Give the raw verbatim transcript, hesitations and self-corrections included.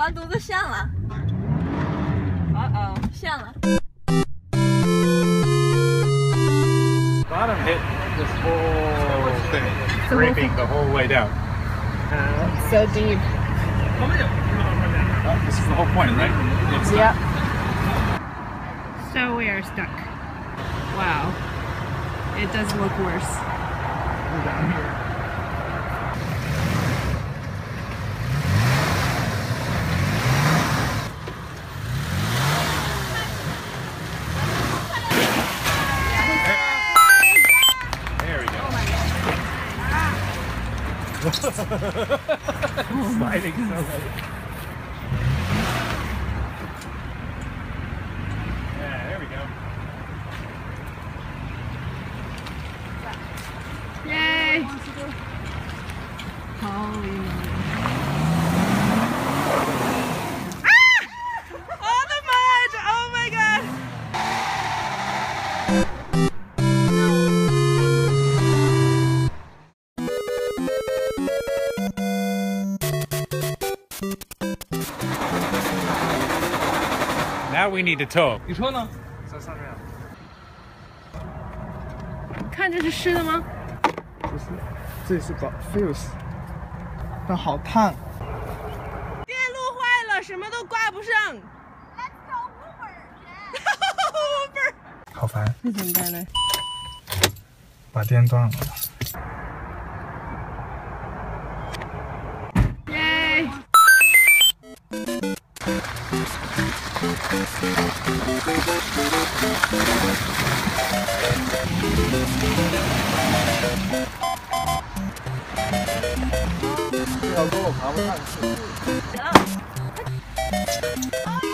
完犊子陷了。哦哦，陷了。 Bottom hit this whole thing, scraping the whole way down. Uh, so deep. Oh, this is the whole point, right? It's Yep. So we are stuck. Wow. It does look worse. We're down here. There we go. Sliding so late. Yeah, there we go. Yay! Holy moly. Ah! Oh, the mud! Oh my god! Now we need to tow. 你车呢？ 在上面。 看这是湿的吗？ 不是，这是把 fuse， 但好烫。 电路坏了，什么都挂不上。Uber。 好烦。 那怎么办呢？ 把电断了。 耶！ 这条沟我爬不上去。 行了。